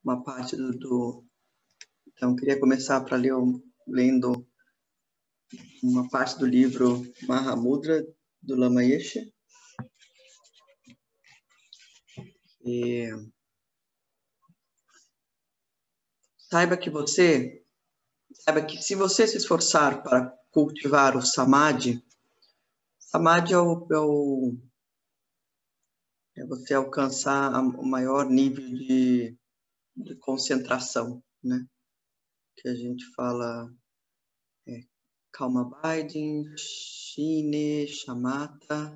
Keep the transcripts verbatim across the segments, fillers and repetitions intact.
uma parte do... do... Então, queria começar para ler, lendo uma parte do livro Mahamudra, do Lama Yeshe. E... Saiba que você... Saiba que se você se esforçar para cultivar o Samadhi, Samadhi é o... É o é você alcançar o maior nível de, de concentração, né? Que a gente fala é, calma abiding, shine, shamatha,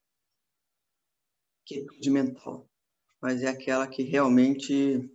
quietude mental. Mas é aquela que realmente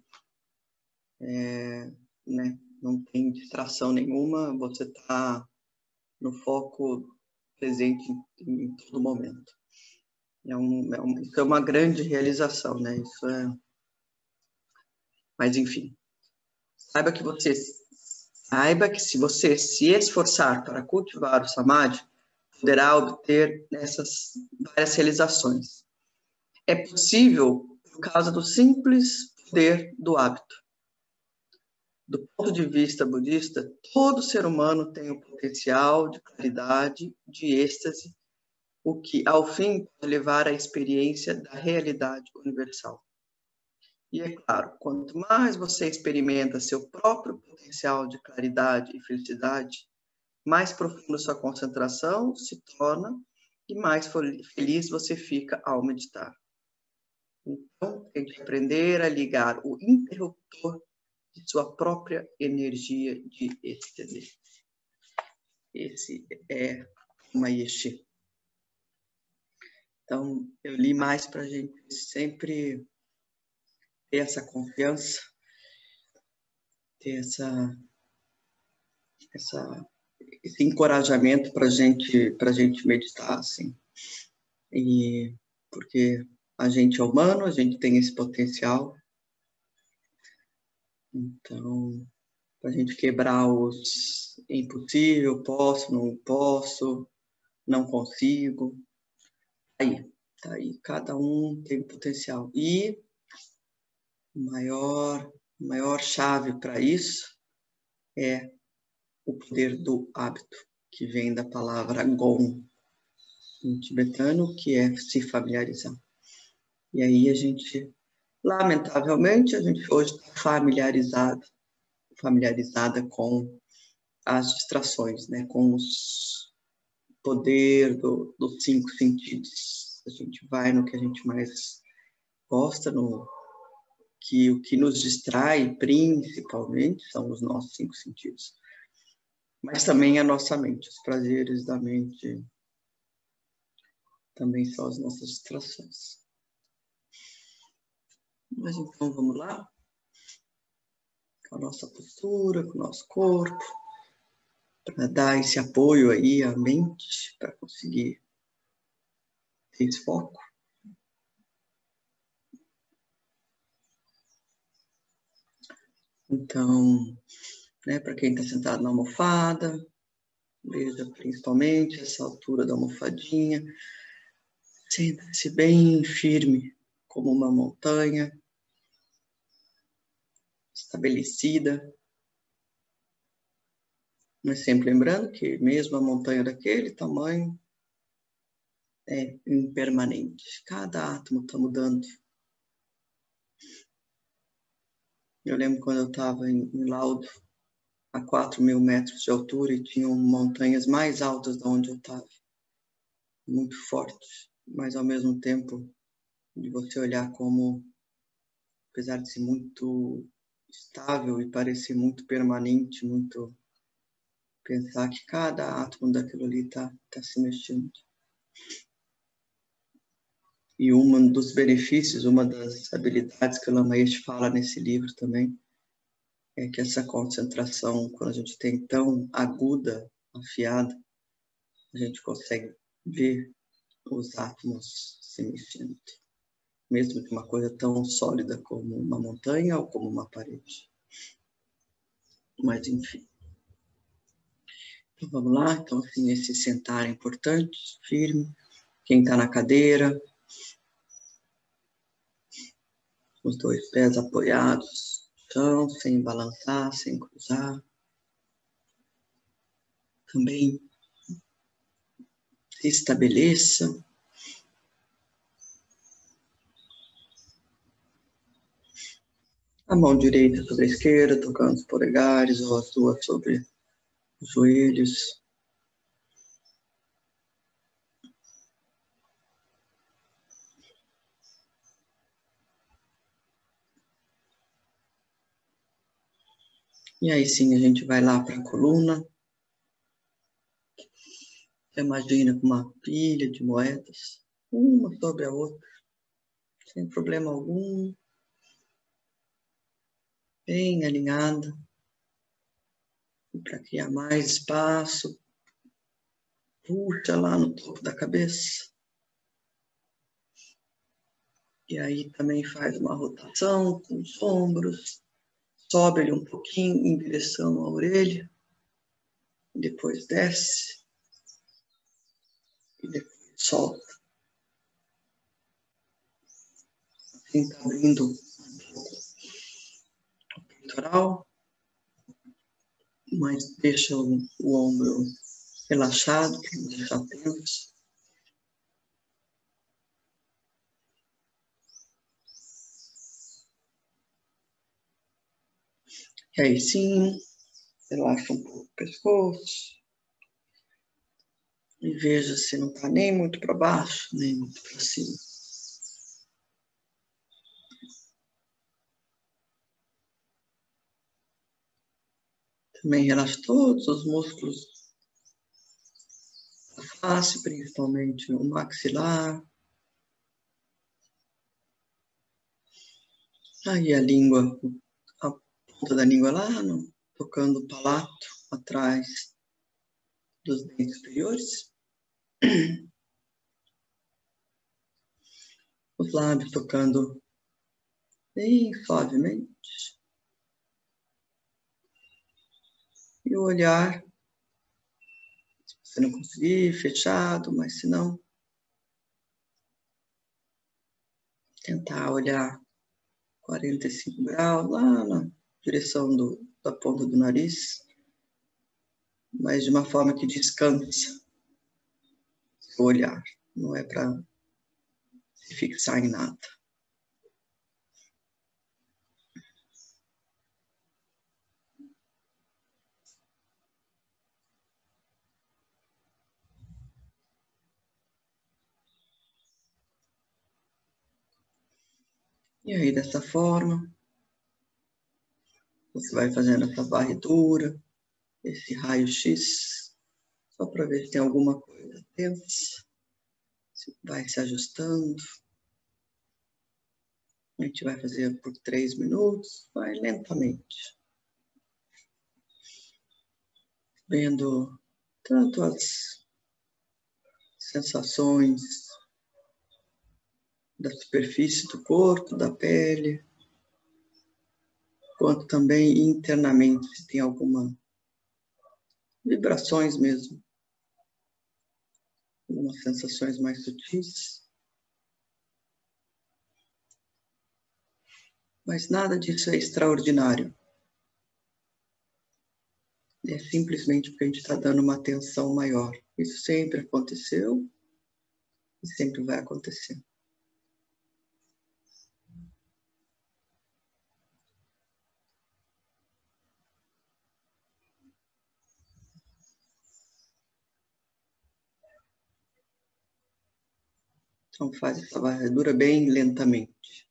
é, né, não tem distração nenhuma, você está no foco presente em, em todo momento. É um, é um, isso é uma grande realização, né? Isso é... Mas, enfim, saiba que você saiba que se você se esforçar para cultivar o Samadhi, poderá obter essas várias realizações. É possível por causa do simples poder do hábito. Do ponto de vista budista, todo ser humano tem o potencial de claridade, de êxtase, o que, ao fim, pode levar à experiência da realidade universal. E é claro, quanto mais você experimenta seu próprio potencial de claridade e felicidade, mais profunda sua concentração se torna e mais feliz você fica ao meditar. Então, tem que aprender a ligar o interruptor de sua própria energia de êxtase. Esse é uma Yeshe. Então, eu li mais para a gente sempre ter essa confiança, ter essa, essa, esse encorajamento para gente, a gente meditar, assim. E, porque a gente é humano, a gente tem esse potencial. Então, para a gente quebrar os impossível, posso, não posso, não consigo. Aí, tá aí, cada um tem potencial. E maior, maior chave para isso é o poder do hábito, que vem da palavra Gom, em tibetano, que é se familiarizar. E aí a gente, lamentavelmente, a gente hoje está familiarizado, familiarizada com as distrações, né? Com o poder do, dos cinco sentidos. A gente vai no que a gente mais gosta, no que o que nos distrai principalmente são os nossos cinco sentidos. Mas também a nossa mente, os prazeres da mente também são as nossas distrações. Mas então vamos lá? Com a nossa postura, com o nosso corpo, para dar esse apoio aí à mente, para conseguir ter esse foco. Então, né, para quem está sentado na almofada, veja principalmente essa altura da almofadinha. Senta-se bem firme, como uma montanha estabelecida. Mas sempre lembrando que mesmo a montanha daquele tamanho é impermanente. Cada átomo está mudando. Eu lembro quando eu estava em, em Laudo, a quatro mil metros de altura, e tinham montanhas mais altas de onde eu estava. Muito fortes, mas ao mesmo tempo de você olhar como, apesar de ser muito estável e parecer muito permanente, muito pensar que cada átomo daquilo ali está tá se mexendo. E um dos benefícios, uma das habilidades que o Lama Yeshe fala nesse livro também, é que essa concentração, quando a gente tem tão aguda, afiada, a gente consegue ver os átomos se mexendo. Mesmo que uma coisa tão sólida como uma montanha ou como uma parede. Mas, enfim. Então, vamos lá. Então, assim, esse sentar é importante, firme. Quem está na cadeira, os dois pés apoiados, chão, sem balançar, sem cruzar. Também se estabeleça. A mão direita sobre a esquerda, tocando os polegares, ou as duas sobre os joelhos. E aí sim a gente vai lá para a coluna. Imagina com uma pilha de moedas, uma sobre a outra, sem problema algum, bem alinhada. E para criar mais espaço, puxa lá no topo da cabeça. E aí também faz uma rotação com os ombros, sobe ele um pouquinho em direção à orelha, e depois desce, e depois solta. Assim está abrindo o peitoral, mas deixa o, o ombro relaxado, para não deixar tenso. E aí sim, relaxa um pouco o pescoço. E veja se não está nem muito para baixo, nem muito para cima. Também relaxa todos os músculos da face, principalmente o maxilar. Aí a língua, a ponta da língua lá, no, tocando o palato atrás dos dentes superiores. Os lábios tocando bem suavemente. E o olhar, se você não conseguir, fechado, mas se não, tentar olhar quarenta e cinco graus lá na direção do, da ponta do nariz, mas de uma forma que descansa o olhar, não é para se fixar em nada. E aí, dessa forma, você vai fazendo essa varredura, esse raio-x, só para ver se tem alguma coisa tensa, se vai se ajustando. A gente vai fazer por três minutos, vai lentamente. Vendo tanto as sensações da superfície do corpo, da pele, quanto também internamente, se tem alguma vibrações mesmo, algumas sensações mais sutis. Mas nada disso é extraordinário. É simplesmente porque a gente está dando uma atenção maior. Isso sempre aconteceu e sempre vai acontecer. Então faz essa varredura bem lentamente.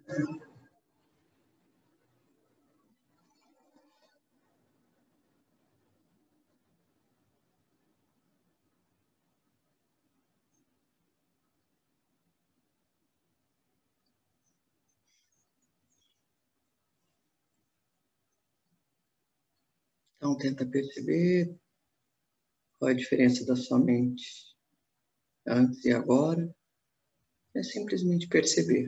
Então, tenta perceber qual é a diferença da sua mente antes e agora. É simplesmente perceber.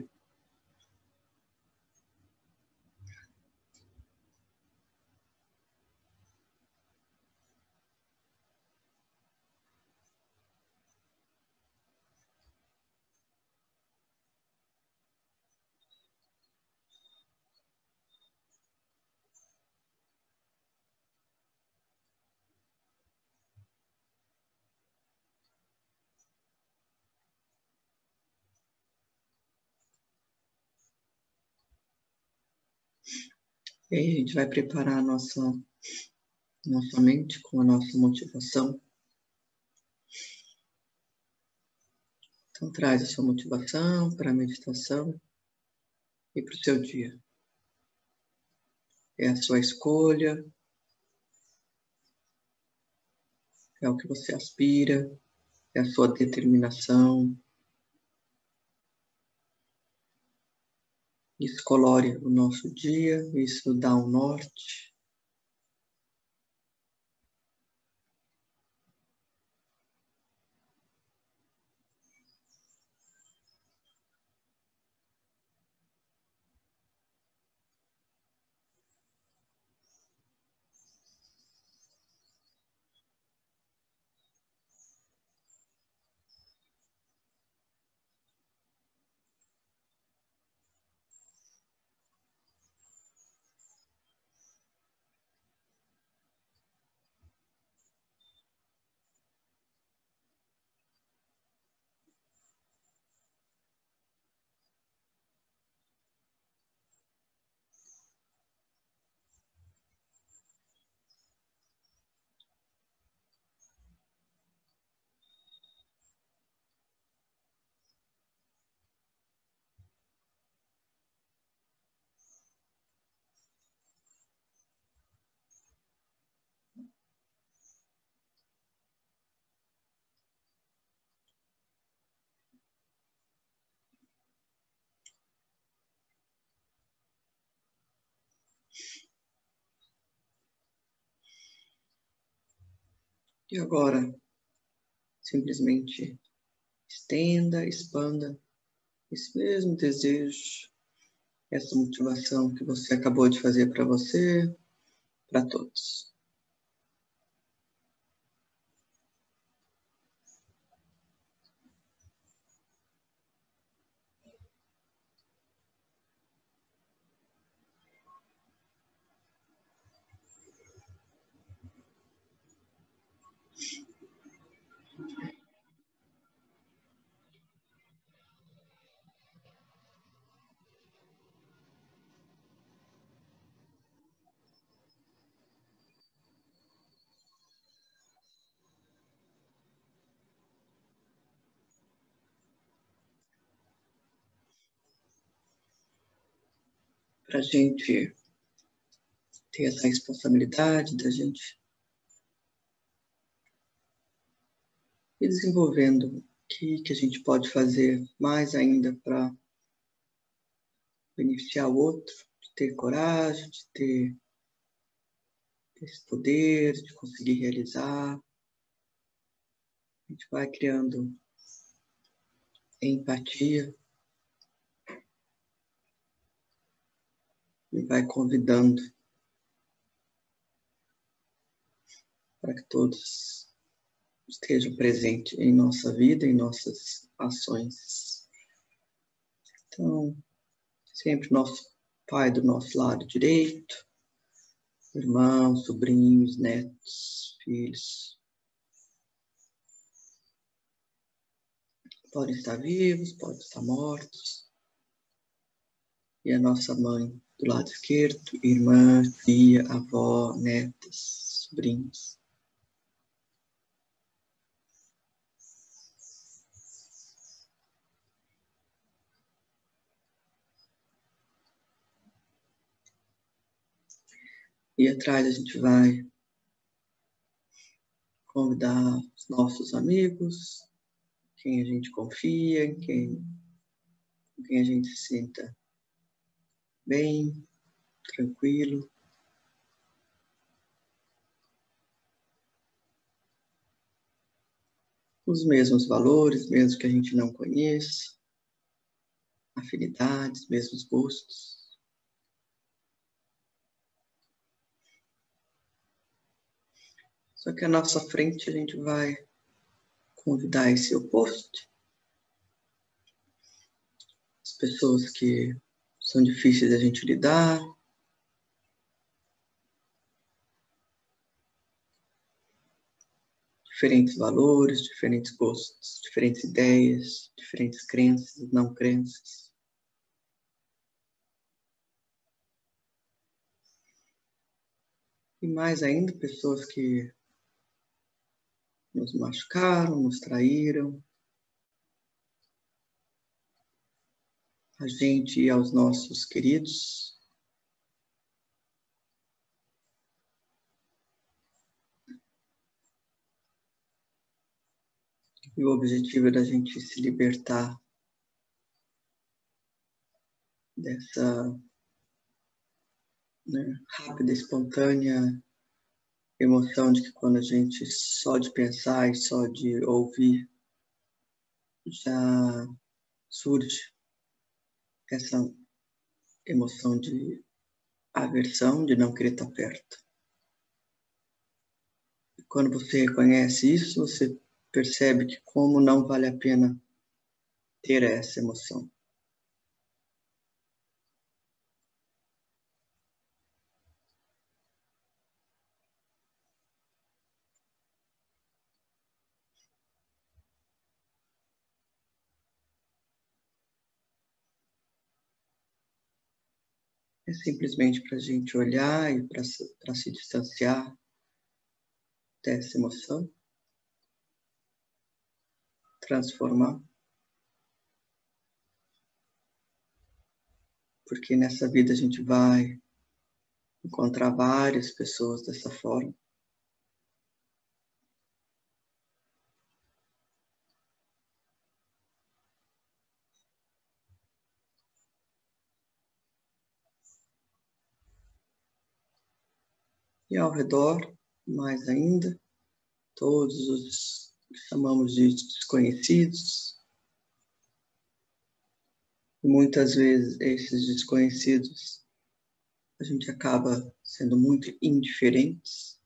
E aí a gente vai preparar a nossa, nossa mente com a nossa motivação. Então traz a sua motivação para a meditação e para o seu dia. É a sua escolha, é o que você aspira, é a sua determinação. Isso colore o nosso dia, isso dá um norte. E agora, simplesmente estenda, expanda esse mesmo desejo, essa motivação que você acabou de fazer para você, para todos. Para a gente ter essa responsabilidade da gente ir desenvolvendo o que, que a gente pode fazer mais ainda para beneficiar o outro, de ter coragem, de ter esse poder, de conseguir realizar. A gente vai criando empatia e vai convidando para que todos estejam presentes em nossa vida, em nossas ações. Então, sempre nosso pai do nosso lado direito, irmãos, sobrinhos, netos, filhos. Podem estar vivos, podem estar mortos. E a nossa mãe do lado esquerdo, irmã, tia, avó, netas, sobrinhos. E atrás a gente vai convidar os nossos amigos, quem a gente confia, em quem, quem a gente se sinta bem, tranquilo. Os mesmos valores, mesmo que a gente não conheça, afinidades, mesmos gostos. Só que à nossa frente a gente vai convidar esse oposto. As pessoas que são difíceis da gente lidar. Diferentes valores, diferentes gostos, diferentes ideias, diferentes crenças, não crenças. E mais ainda, pessoas que nos machucaram, nos traíram. A gente e aos nossos queridos. E o objetivo é da gente se libertar dessa, né, rápida, espontânea emoção de que quando a gente só de pensar e só de ouvir já surge essa emoção de aversão, de não querer estar perto. E quando você reconhece isso, você percebe que como não vale a pena ter essa emoção. É simplesmente para a gente olhar e para se, para se distanciar dessa emoção, transformar. Porque nessa vida a gente vai encontrar várias pessoas dessa forma. E ao redor, mais ainda, todos os que chamamos de desconhecidos. E muitas vezes esses desconhecidos a gente acaba sendo muito indiferentes.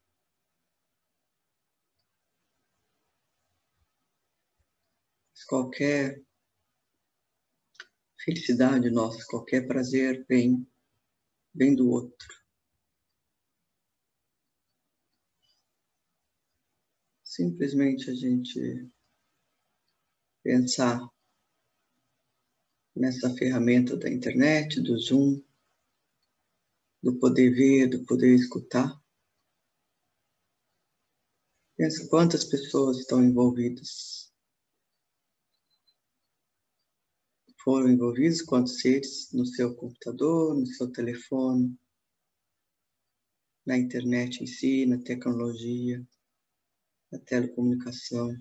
Mas qualquer felicidade nossa, qualquer prazer vem, vem do outro. Simplesmente a gente pensar nessa ferramenta da internet, do Zoom, do poder ver, do poder escutar. Pensa quantas pessoas estão envolvidas. Foram envolvidos, quantos seres no seu computador, no seu telefone, na internet em si, na tecnologia, na telecomunicação.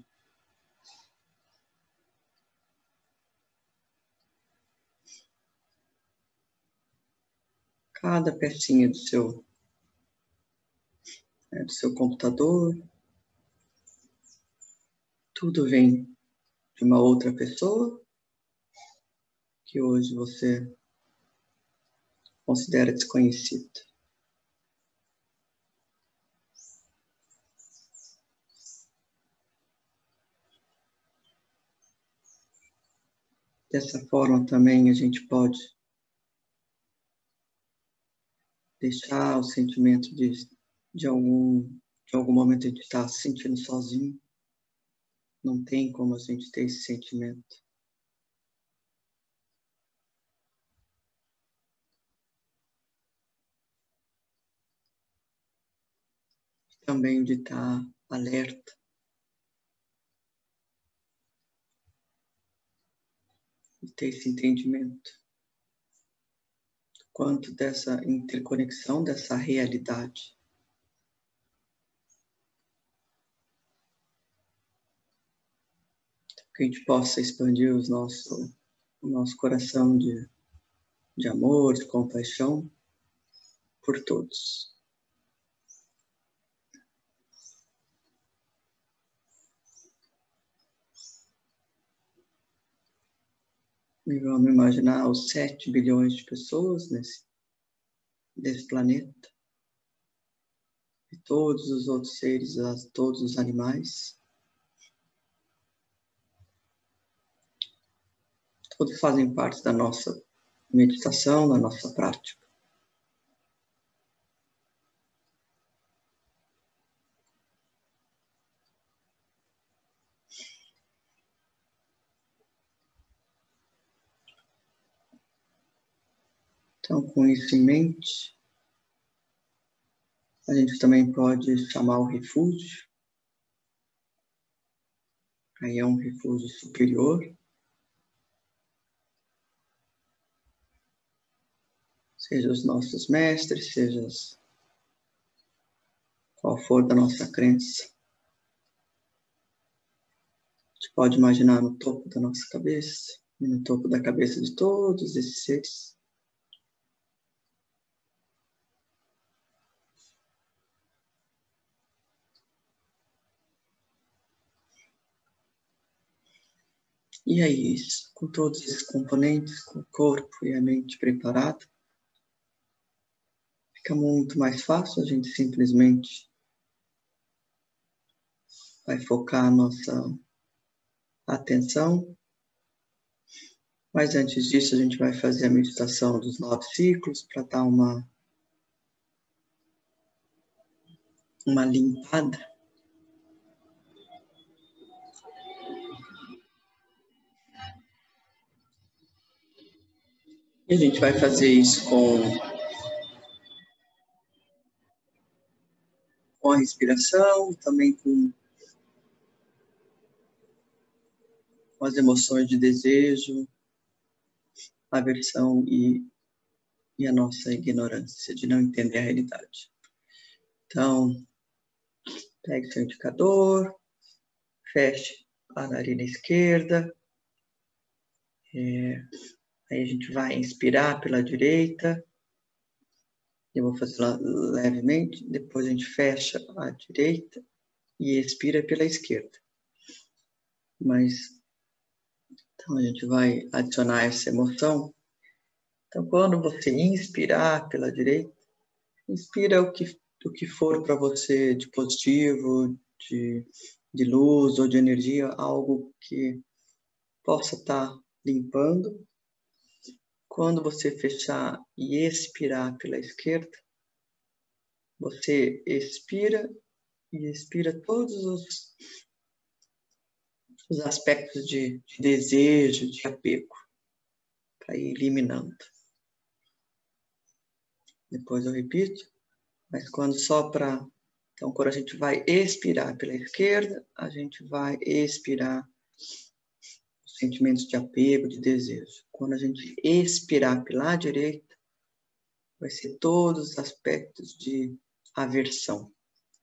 Cada pecinha do seu, né, do seu computador, tudo vem de uma outra pessoa que hoje você considera desconhecida. Dessa forma também a gente pode deixar o sentimento de, de, algum, de algum momento a gente estar se sentindo sozinho. Não tem como a gente ter esse sentimento. Também de estar alerta. De ter esse entendimento. quanto dessa interconexão, dessa realidade. Que a gente possa expandir os nosso, o nosso coração de, de amor, de compaixão por todos. E vamos imaginar os sete bilhões de pessoas nesse, nesse planeta. E todos os outros seres, todos os animais. Todos fazem parte da nossa meditação, da nossa prática. Então, com isso em mente, a gente também pode chamar o refúgio. Aí é um refúgio superior. Seja os nossos mestres, seja qual for da nossa crença. A gente pode imaginar no topo da nossa cabeça e no topo da cabeça de todos esses seres. E aí, com todos esses componentes, com o corpo e a mente preparada, fica muito mais fácil, a gente simplesmente vai focar a nossa atenção. Mas antes disso, a gente vai fazer a meditação dos nove ciclos para dar uma, uma limpada. E a gente vai fazer isso com, com a respiração, também com, com as emoções de desejo, aversão e, e a nossa ignorância de não entender a realidade. Então, pegue seu indicador, feche a narina esquerda. É, aí a gente vai inspirar pela direita. Eu vou fazer levemente. Depois a gente fecha a direita e expira pela esquerda. Mas, então a gente vai adicionar essa emoção. Então, quando você inspirar pela direita, inspira o que, o que for para você de positivo, de, de luz ou de energia, algo que possa estar limpando. Quando você fechar e expirar pela esquerda, você expira e expira todos os, os aspectos de, de desejo, de apego, para ir eliminando. Depois eu repito, mas quando só para... Então, quando a gente vai expirar pela esquerda, a gente vai expirar os sentimentos de apego, de desejo. Quando a gente expirar pela direita, vai ser todos os aspectos de aversão.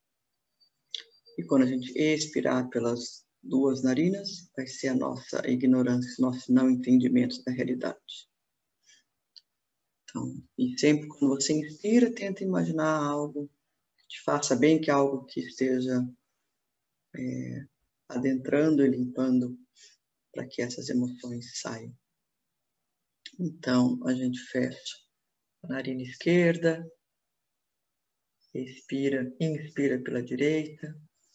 E quando a gente expirar pelas duas narinas, vai ser a nossa ignorância, nosso não entendimento da realidade. Então, e sempre quando você inspira, tenta imaginar algo que te faça bem, que é algo que esteja é, adentrando e limpando para que essas emoções saiam. Então, a gente fecha a narina esquerda, expira, inspira pela direita.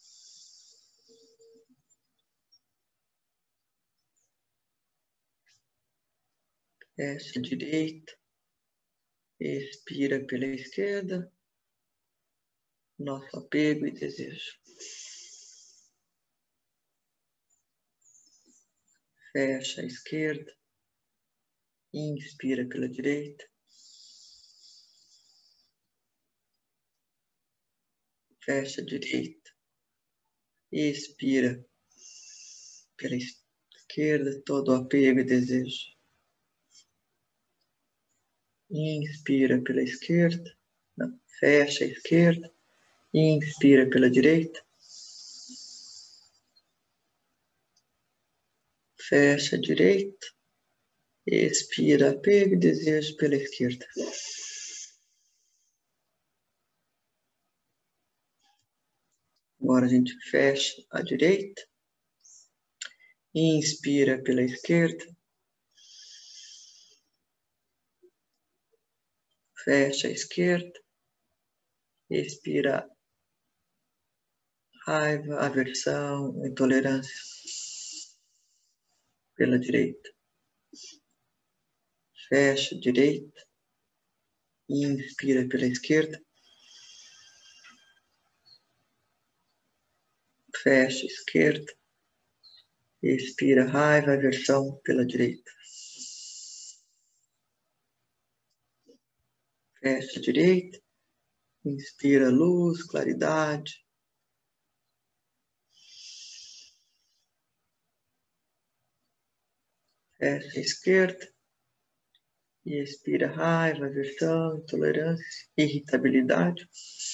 Fecha a direita, expira pela esquerda, nosso apego e desejo. Fecha a esquerda, inspira pela direita. Fecha a direita, expira pela esquerda, todo o apego e desejo. Inspira pela esquerda, fecha a esquerda, inspira pela direita, fecha a direita, expira apego e desejo pela esquerda. Agora a gente fecha a direita, inspira pela esquerda, fecha a esquerda, expira raiva, aversão, intolerância pela direita. Fecha a direita, inspira pela esquerda, fecha a esquerda, expira raiva, aversão pela direita. Fecha a direita, inspira luz, claridade. Fecha a esquerda e expira raiva, aversão, intolerância, irritabilidade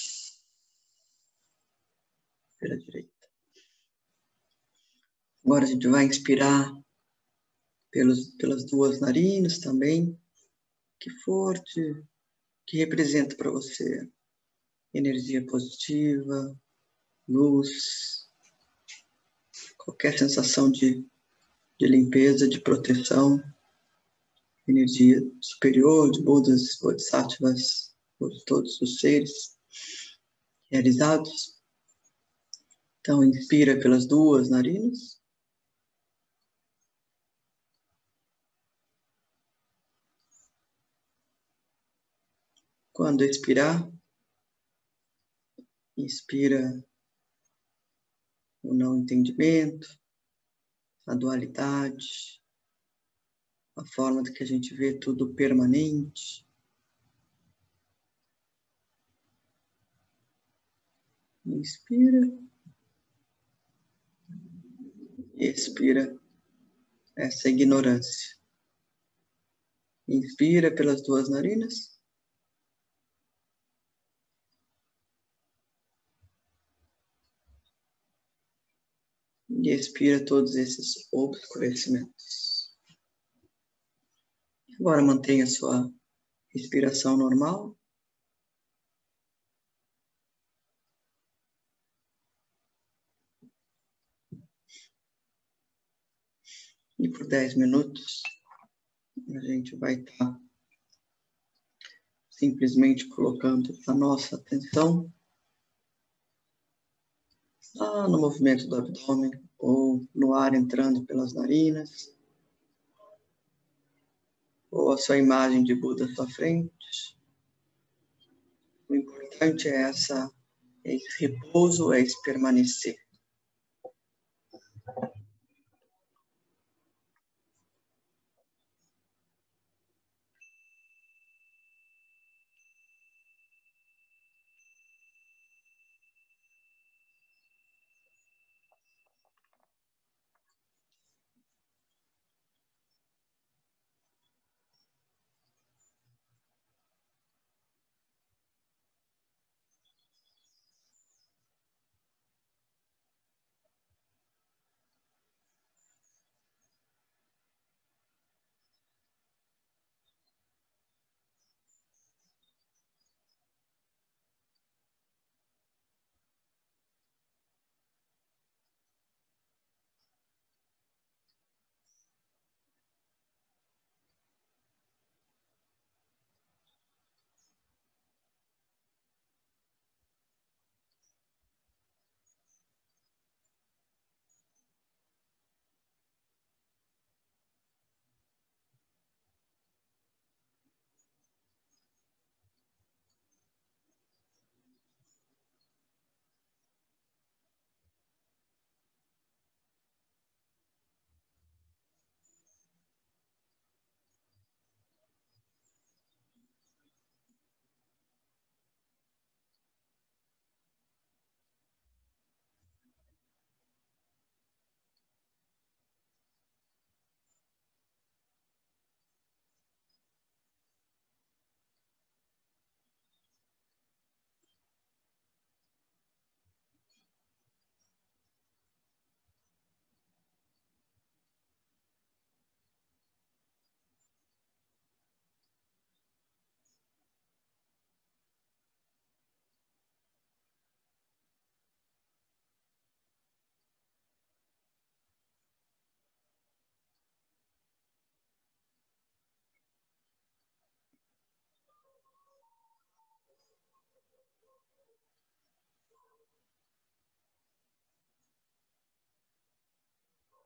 pela direita. Agora a gente vai inspirar pelos, pelas duas narinas também. Que forte, que representa para você energia positiva, luz, qualquer sensação de, de limpeza, de proteção, energia superior de Budas, Bodhisattvas, de todos os seres realizados. Então, inspira pelas duas narinas. Quando expirar, inspira o não entendimento, a dualidade, a forma de que a gente vê tudo permanente. Inspira. Expira essa ignorância. Inspira pelas duas narinas. E expira todos esses obscurecimentos. Agora mantenha a sua respiração normal. E por dez minutos a gente vai estar simplesmente colocando a nossa atenção lá no movimento do abdômen ou no ar entrando pelas narinas, ou a sua imagem de Buda à sua frente. O importante é, essa, é esse repouso, é esse permanecer.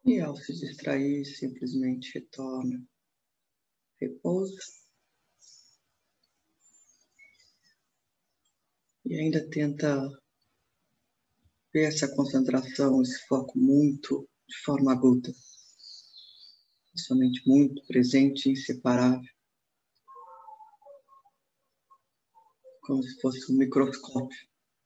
E ao se distrair, simplesmente retorna. Repousa. E ainda tenta ver essa concentração, esse foco muito de forma aguda. Somente muito presente e inseparável. Como se fosse um microscópio.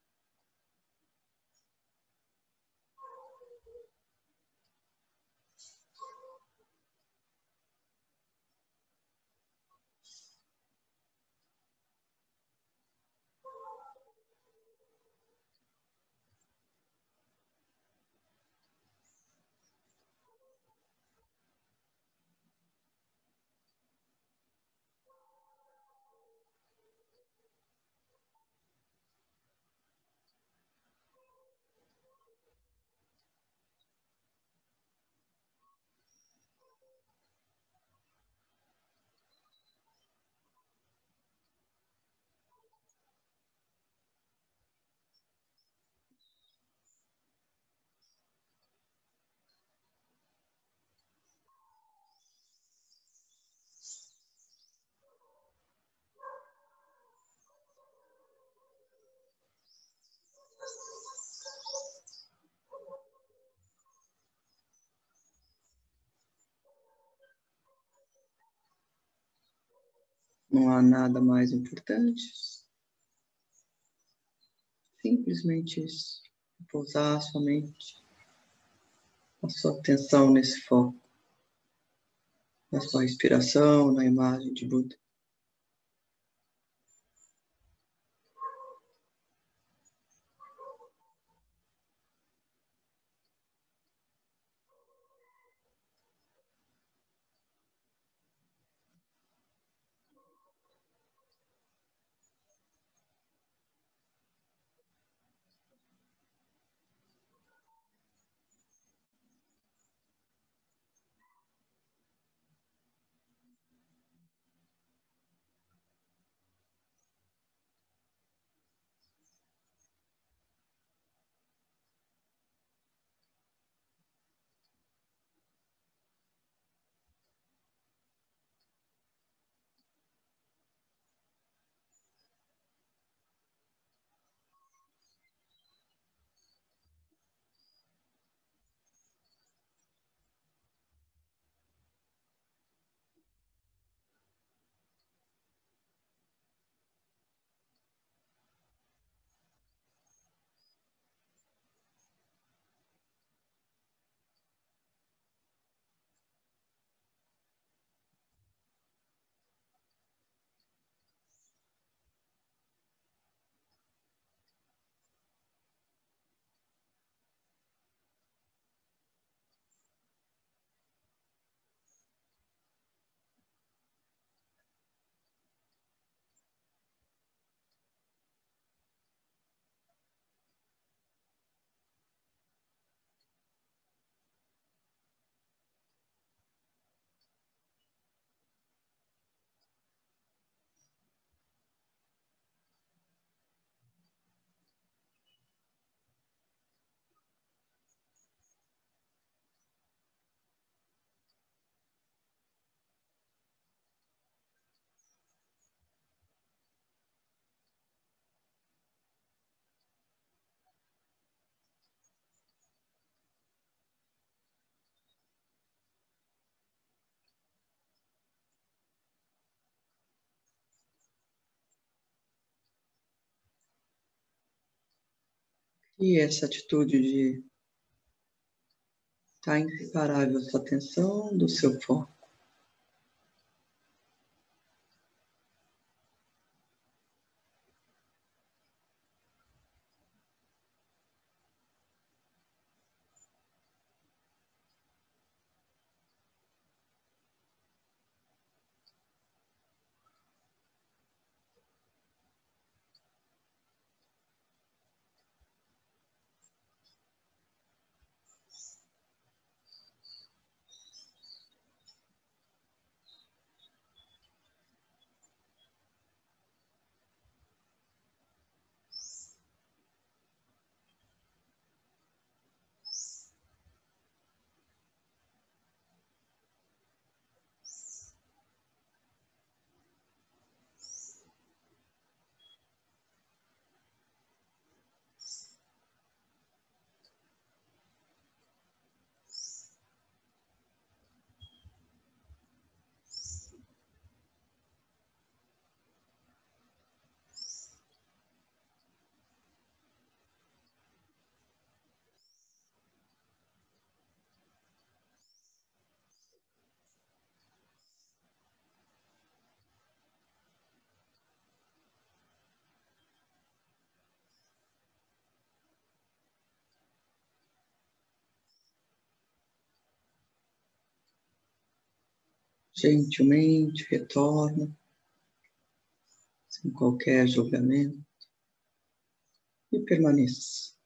Não há nada mais importante. Simplesmente isso. Pousar somente a sua atenção nesse foco. Na sua respiração, na imagem de Buda. E essa atitude de estar inseparável a sua atenção do seu foco. Gentilmente retorna, sem qualquer julgamento, e permaneça.